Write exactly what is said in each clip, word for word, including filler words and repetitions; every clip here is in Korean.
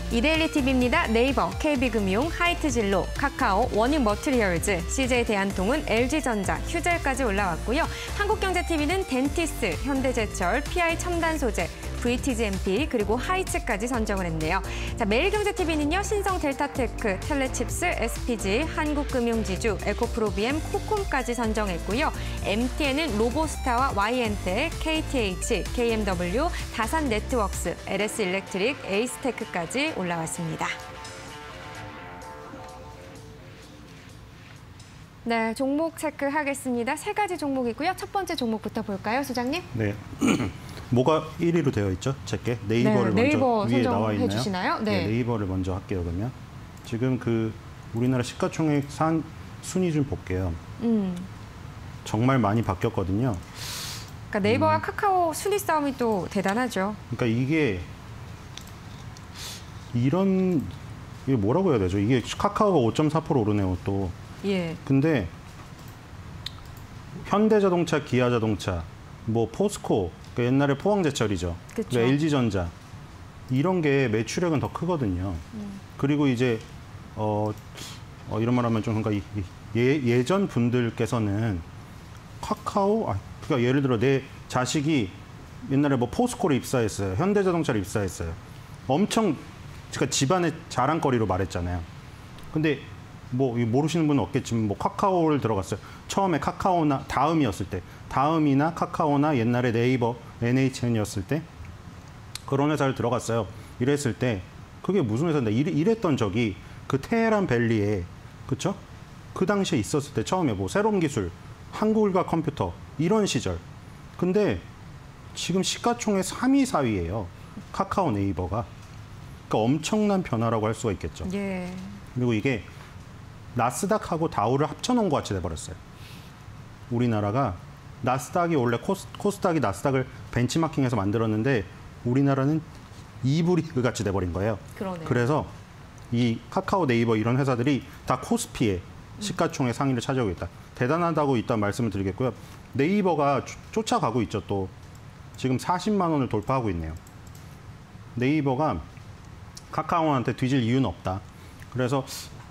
이데일리 티비입니다. 네이버, 케이비금융, 하이트진로, 카카오, 워닝머트리얼즈, 씨제이대한통운, 엘지전자, 휴젤까지 올라왔고요. 한국경제티비는 덴티스, 현대제철, 피아이첨단소재, 브이티지엠피, 그리고 하이츠까지 선정을 했네요. 자, 매일경제티비는요. 신성 델타테크, 텔레칩스, 에스피지, 한국금융지주, 에코프로비엠, 코콤까지 선정했고요. 엠티엔은 로보스타와 와이엔텍, 케이티에이치, 케이엠더블유, 다산네트워크스, 엘에스일렉트릭, 에이스테크까지 올라왔습니다. 네, 종목 체크하겠습니다. 세 가지 종목이고요. 첫 번째 종목부터 볼까요, 소장님? 네. 뭐가 일 위로 되어 있죠? 제게 네이버를 네, 네이버 먼저 위에 나와 있나요? 주시나요? 네. 네, 네이버를 먼저 할게요. 그러면 지금 그 우리나라 시가총액 산 순위 좀 볼게요. 음. 정말 많이 바뀌었거든요. 그러니까 네이버와 음. 카카오 순위 싸움이 또 대단하죠. 그러니까 이게 이런 이게 뭐라고 해야 되죠? 이게 카카오가 오 점 사 퍼센트 오르네요, 또. 예. 근데 현대자동차, 기아자동차, 뭐 포스코, 그러니까 옛날에 포항제철이죠. 그쵸. 엘지전자 이런 게 매출액은 더 크거든요. 음. 그리고 이제 어, 어 이런 말하면 좀 그러니까 예, 예전 분들께서는 카카오, 아, 그러니까 예를 들어 내 자식이 옛날에 뭐 포스코를 입사했어요, 현대자동차를 입사했어요. 엄청 그러니까 집안의 자랑거리로 말했잖아요. 근데 뭐 모르시는 분은 없겠지만 뭐 카카오를 들어갔어요. 처음에 카카오나 다음이었을 때, 다음이나 카카오나 옛날에 네이버, 엔에이치엔이었을 때 그런 회사를 들어갔어요. 이랬을 때 그게 무슨 회사인데 이랬던 적이 그 테헤란 밸리에, 그렇죠? 그 당시에 있었을 때 처음에 뭐 새로운 기술, 한국일과 컴퓨터 이런 시절. 근데 지금 시가총액 삼 위, 사 위예요. 카카오, 네이버가. 그러니까 엄청난 변화라고 할 수가 있겠죠. 예. 그리고 이게 나스닥하고 다우를 합쳐놓은 것 같이 돼버렸어요. 우리나라가 나스닥이 원래 코스, 코스닥이 나스닥을 벤치마킹해서 만들었는데 우리나라는 이브리그 같이 돼버린 거예요. 그러네요. 그래서 이 카카오, 네이버 이런 회사들이 다 코스피의 시가총액 상위를 차지하고 있다. 대단하다고 일단 말씀을 드리겠고요. 네이버가 쫓아가고 있죠. 또 지금 사십만 원을 돌파하고 있네요. 네이버가 카카오한테 뒤질 이유는 없다. 그래서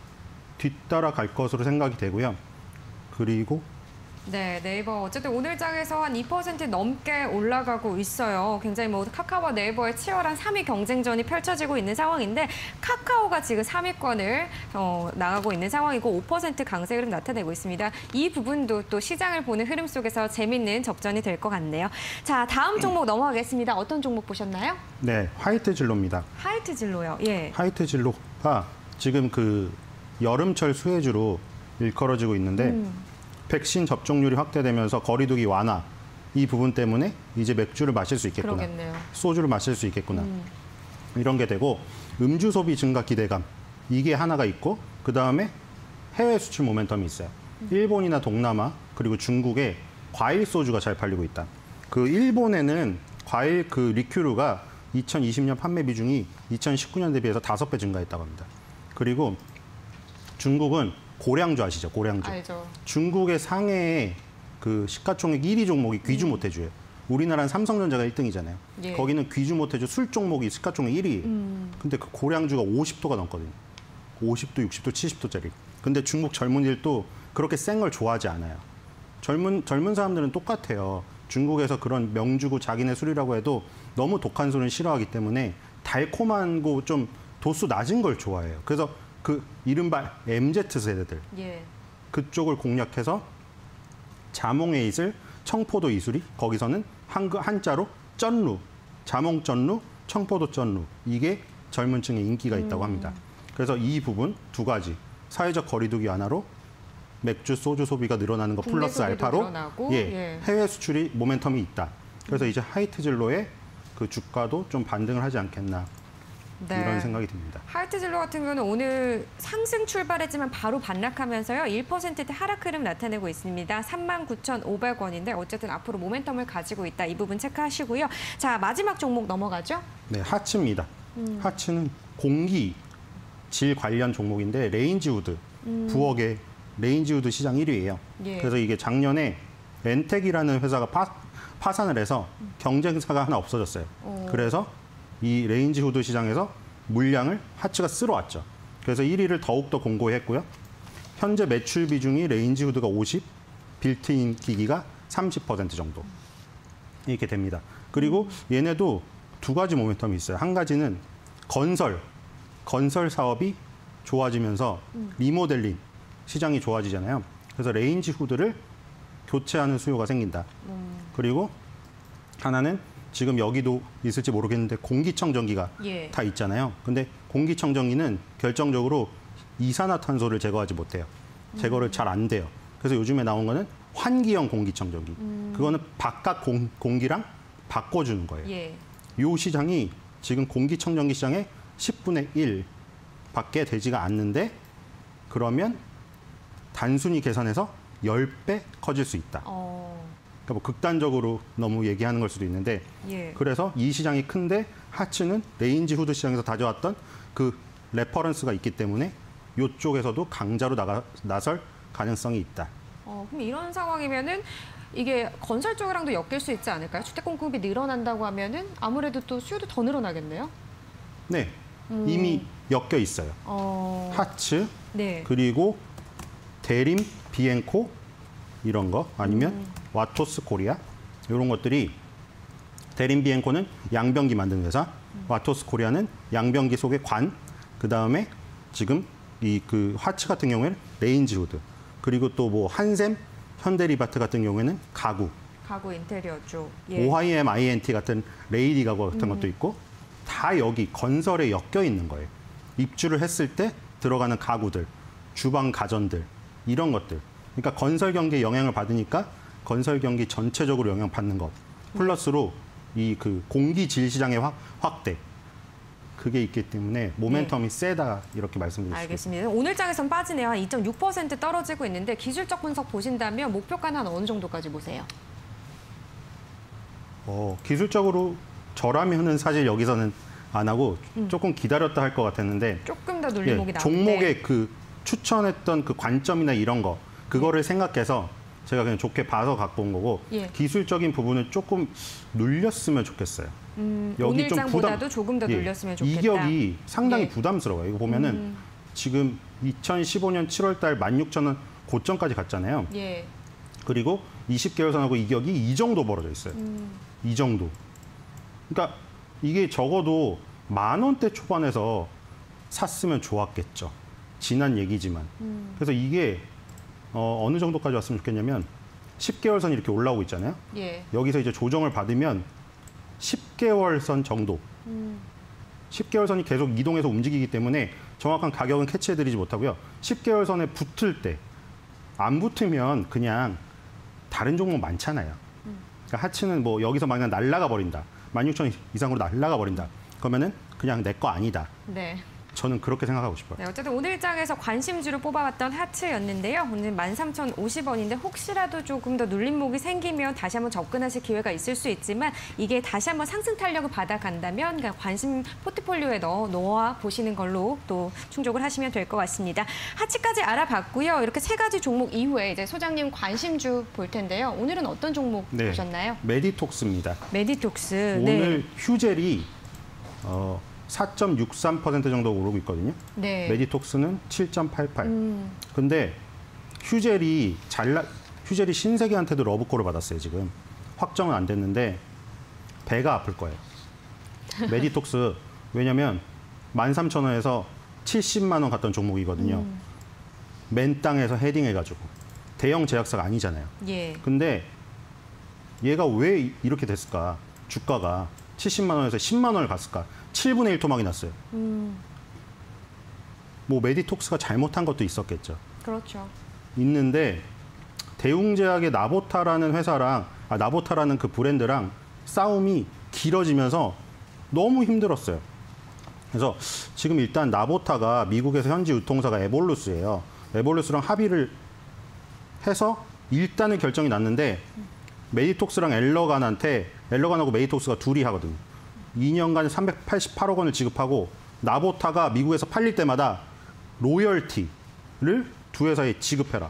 뒤따라갈 것으로 생각이 되고요. 그리고 네, 네이버 어쨌든 오늘 장에서 한 이 퍼센트 넘게 올라가고 있어요. 굉장히 뭐 카카오와 네이버의 치열한 삼 위 경쟁전이 펼쳐지고 있는 상황인데 카카오가 지금 삼 위권을 어, 나가고 있는 상황이고 오 퍼센트 강세 흐름 나타내고 있습니다. 이 부분도 또 시장을 보는 흐름 속에서 재밌는 접전이 될 것 같네요. 자, 다음 종목 넘어가겠습니다. 어떤 종목 보셨나요? 네, 화이트진로입니다. 하이트진로요. 예. 화이트진로가 지금 그 여름철 수혜주로 일컬어지고 있는데 음. 백신 접종률이 확대되면서 거리두기 완화, 이 부분 때문에 이제 맥주를 마실 수 있겠구나. 그러겠네요. 소주를 마실 수 있겠구나. 음. 이런 게 되고 음주 소비 증가 기대감, 이게 하나가 있고 그다음에 해외 수출 모멘텀이 있어요. 음. 일본이나 동남아 그리고 중국에 과일 소주가 잘 팔리고 있다. 그 일본에는 과일 그 리큐르가 이천이십 년 판매 비중이 이천십구 년 대비해서 다섯 배 증가했다고 합니다. 그리고 중국은 고량주 아시죠? 고량주. 알죠. 중국의 상해의 그 시가총액 일 위 종목이 귀주 모태주예요. 우리나라는 삼성전자가 일 등이잖아요. 예. 거기는 귀주 모태주 술 종목이 시가총액 일 위예요. 음. 근데 그 고량주가 오십 도가 넘거든요. 오십 도, 육십 도, 칠십 도짜리. 근데 중국 젊은이들도 그렇게 센 걸 좋아하지 않아요. 젊은 젊은 사람들은 똑같아요. 중국에서 그런 명주고 자기네 술이라고 해도 너무 독한 술은 싫어하기 때문에 달콤한 거 좀 도수 낮은 걸 좋아해요. 그래서 그 이른바 엠지 세대들, 예. 그쪽을 공략해서 자몽의 이슬, 청포도 이슬이 거기서는 한, 한자로 쩐루, 자몽 쩐루, 청포도 쩐루, 이게 젊은 층의 인기가 있다고 합니다. 그래서 이 부분 두 가지, 사회적 거리두기 완화로 맥주, 소주 소비가 늘어나는 거 플러스 알파로 늘어나고, 예, 예. 해외 수출이 모멘텀이 있다. 그래서 이제 하이트진로의 그 주가도 좀 반등을 하지 않겠나. 네. 이런 생각이 듭니다. 하이트진로 같은 경우는 오늘 상승 출발했지만 바로 반락하면서요. 일 퍼센트대 하락 흐름 나타내고 있습니다. 삼만 구천오백 원인데 어쨌든 앞으로 모멘텀을 가지고 있다. 이 부분 체크하시고요. 자, 마지막 종목 넘어가죠. 네, 하츠입니다. 음. 하츠는 공기 질 관련 종목인데 레인지우드, 음. 부엌의 레인지우드 시장 일 위예요. 예. 그래서 이게 작년에 엔텍이라는 회사가 파, 파산을 해서 경쟁사가 하나 없어졌어요. 오. 그래서 이 레인지우드 시장에서 물량을 하츠가 쓸어왔죠. 그래서 일 위를 더욱더 공고히 했고요. 현재 매출 비중이 레인지 후드가 오십, 빌트인 기기가 삼십 퍼센트 정도 이렇게 됩니다. 그리고 얘네도 두 가지 모멘텀이 있어요. 한 가지는 건설, 건설 사업이 좋아지면서 리모델링 시장이 좋아지잖아요. 그래서 레인지 후드를 교체하는 수요가 생긴다. 그리고 하나는 지금 여기도 있을지 모르겠는데 공기청정기가 예. 다 있잖아요. 근데 공기청정기는 결정적으로 이산화탄소를 제거하지 못해요. 제거를 잘 안 돼요. 그래서 요즘에 나온 거는 환기형 공기청정기. 음. 그거는 바깥 공, 공기랑 바꿔주는 거예요. 예. 이 시장이 지금 공기청정기 시장의 십분의 일 밖에 되지가 않는데 그러면 단순히 계산해서 십 배 커질 수 있다. 어. 그러니까 뭐 극단적으로 너무 얘기하는 걸 수도 있는데 예. 그래서 이 시장이 큰데 하츠는 레인지 후드 시장에서 다져왔던 그 레퍼런스가 있기 때문에 이쪽에서도 강자로 나가, 나설 가능성이 있다. 어, 그럼 이런 상황이면은 이게 건설 쪽이랑도 엮일 수 있지 않을까요? 주택 공급이 늘어난다고 하면은 아무래도 또 수요도 더 늘어나겠네요. 네, 음. 이미 엮여 있어요. 어. 하츠 네. 그리고 대림, 비엔코 이런 거 아니면 음. 와토스 코리아 이런 것들이 대림 비엔코는 양변기 만드는 회사, 음. 와토스 코리아는 양변기 속의 관, 그 다음에 지금 이 그 하츠 같은 경우에는 레인지 후드 그리고 또 뭐 한샘, 현대리바트 같은 경우에는 가구, 가구 인테리어 쪽. 예. 오하이엠 아이엔티 같은 레이디 가구 같은 것도 있고 다 여기 건설에 엮여 있는 거예요. 입주를 했을 때 들어가는 가구들, 주방 가전들 이런 것들. 그러니까 건설 경기에 영향을 받으니까 건설 경기 전체적으로 영향 받는 것. 플러스로 이 그 공기 질 시장의 확, 확대. 그게 있기 때문에 모멘텀이 네. 세다 이렇게 말씀드릴 수 있습니다. 알겠습니다. 오늘 장에선 빠지네요. 한 이 점 육 퍼센트 떨어지고 있는데 기술적 분석 보신다면 목표가는 한 어느 정도까지 보세요? 어, 기술적으로 저라면은 사실 여기서는 안 하고 조금 기다렸다 할 것 같았는데 조금 더 눌림목이 예, 나오는데. 종목의 그 추천했던 그 관점이나 이런 거 그거를 생각해서 제가 그냥 좋게 봐서 갖고 온 거고 예. 기술적인 부분을 조금 눌렸으면 좋겠어요. 음, 여기 오늘 좀 장보다도 부담- 조금 더 예, 눌렸으면 좋겠다. 이격이 상당히 예. 부담스러워요. 이거 보면은 음. 지금 이천십오 년 칠월 달 만 육천 원 고점까지 갔잖아요. 예. 그리고 이십 개월선하고 이격이 이 정도 벌어져 있어요. 음. 이 정도. 그러니까 이게 적어도 만 원대 초반에서 샀으면 좋았겠죠. 지난 얘기지만. 음. 그래서 이게 어, 어느 정도까지 왔으면 좋겠냐면 십 개월선이 이렇게 올라오고 있잖아요. 예. 여기서 이제 조정을 받으면 십 개월선 정도. 음. 십 개월선이 계속 이동해서 움직이기 때문에 정확한 가격은 캐치해드리지 못하고요. 십 개월선에 붙을 때 안 붙으면 그냥 다른 종목 많잖아요. 그러니까 하츠는 뭐 여기서 만약 날라가 버린다. 만 육천 원 이상으로 날라가 버린다. 그러면은 그냥 내 거 아니다. 네. 저는 그렇게 생각하고 싶어요. 네, 어쨌든 오늘 장에서 관심주를 뽑아봤던 하츠였는데요. 오늘 만 삼천오십 원인데 혹시라도 조금 더 눌림목이 생기면 다시 한번 접근하실 기회가 있을 수 있지만 이게 다시 한번 상승 탄력을 받아간다면 그냥 관심 포트폴리오에 넣어 놓아 보시는 걸로 또 충족을 하시면 될 것 같습니다. 하츠까지 알아봤고요. 이렇게 세 가지 종목 이후에 이제 소장님 관심주 볼 텐데요. 오늘은 어떤 종목 네. 보셨나요? 메디톡스입니다. 메디톡스. 오늘 네. 휴젤이 어, 사 점 육삼 퍼센트 정도 오르고 있거든요. 네. 메디톡스는 칠 점 팔팔. 음. 근데 휴젤이 잘라 휴젤이 신세계한테도 러브콜을 받았어요. 지금 확정은 안 됐는데 배가 아플 거예요. 메디톡스 왜냐면 만 삼천 원에서 칠십만 원 갔던 종목이거든요. 음. 맨 땅에서 헤딩해가지고 대형 제약사가 아니잖아요. 예. 근데 얘가 왜 이렇게 됐을까? 주가가 칠십만 원에서 십만 원을 갔을까? 칠분의 일 토막이 났어요. 음. 뭐 메디톡스가 잘못한 것도 있었겠죠. 그렇죠. 있는데 대웅제약의 나보타라는 회사랑 아, 나보타라는 그 브랜드랑 싸움이 길어지면서 너무 힘들었어요. 그래서 지금 일단 나보타가 미국에서 현지 유통사가 에볼루스예요. 에볼루스랑 합의를 해서 일단은 결정이 났는데 메디톡스랑 엘러간한테 엘러간하고 메디톡스가 둘이 하거든요. 이 년간 삼백팔십팔억 원을 지급하고 나보타가 미국에서 팔릴 때마다 로열티를 두 회사에 지급해라.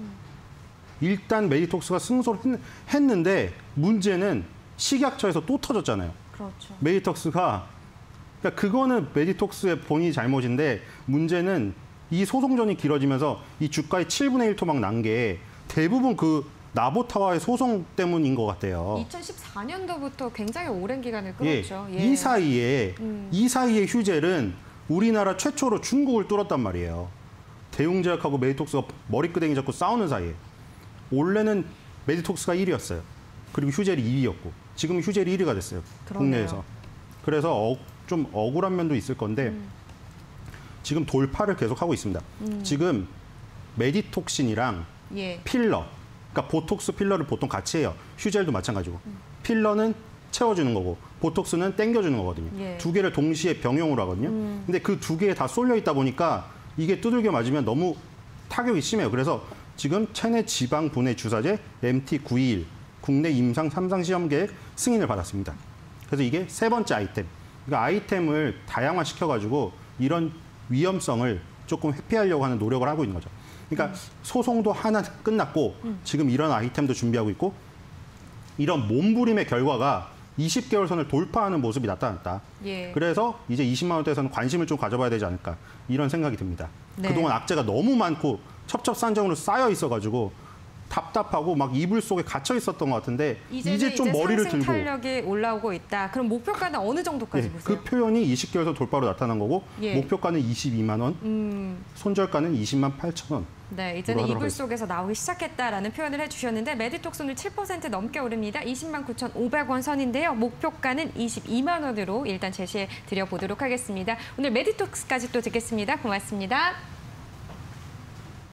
일단 메디톡스가 승소를 했- 했는데 문제는 식약처에서 또 터졌잖아요. 그렇죠. 메디톡스가 그러니까 그거는 메디톡스의 본인이 잘못인데 문제는 이 소송전이 길어지면서 이 주가의 칠분의 일 토막 난 게 대부분 그 나보타와의 소송 때문인 것 같아요. 이천십사 년도부터 굉장히 오랜 기간을 예, 끌었죠. 이 사이에 음. 이 사이에 휴젤은 우리나라 최초로 중국을 뚫었단 말이에요. 대웅제약하고 메디톡스가 머리끄댕이 잡고 싸우는 사이에 원래는 메디톡스가 일 위였어요. 그리고 휴젤이 이 위였고 지금 휴젤이 일 위가 됐어요. 그러네요. 국내에서. 그래서 어, 좀 억울한 면도 있을 건데 음. 지금 돌파를 계속하고 있습니다. 음. 지금 메디톡신이랑 예. 필러, 그러니까 보톡스 필러를 보통 같이 해요. 휴젤도 마찬가지고. 필러는 채워주는 거고 보톡스는 땡겨주는 거거든요. 예. 두 개를 동시에 병용으로 하거든요. 음. 근데 그 두 개에 다 쏠려 있다 보니까 이게 두들겨 맞으면 너무 타격이 심해요. 그래서 지금 체내 지방 분해 주사제 엠티 구이일 국내 임상 삼 상 시험 계획 승인을 받았습니다. 그래서 이게 세 번째 아이템. 그러니까 아이템을 다양화 시켜가지고 이런 위험성을 조금 회피하려고 하는 노력을 하고 있는 거죠. 그러니까 음. 소송도 하나 끝났고 음. 지금 이런 아이템도 준비하고 있고 이런 몸부림의 결과가 이십 개월 선을 돌파하는 모습이 나타났다. 예. 그래서 이제 이십만 원대에서는 관심을 좀 가져봐야 되지 않을까 이런 생각이 듭니다. 네. 그동안 악재가 너무 많고 첩첩산정으로 쌓여 있어가지고 답답하고 막 이불 속에 갇혀 있었던 것 같은데 이제 좀 이제 머리를 상승 들고 탄력이 올라오고 있다. 그럼 목표가는 어느 정도까지 예, 보세요? 그 표현이 이십 개월 선 돌파로 나타난 거고 예. 목표가는 이십이만 원, 음. 손절가는 이십만 팔천 원. 네, 이제는 하도록 이불 속에서 나오기 시작했다라는 표현을 해주셨는데 메디톡스 오늘 칠 퍼센트 넘게 오릅니다. 이십만 구천오백 원 선인데요. 목표가는 이십이만 원으로 일단 제시해 드려보도록 하겠습니다. 오늘 메디톡스까지 또 듣겠습니다. 고맙습니다.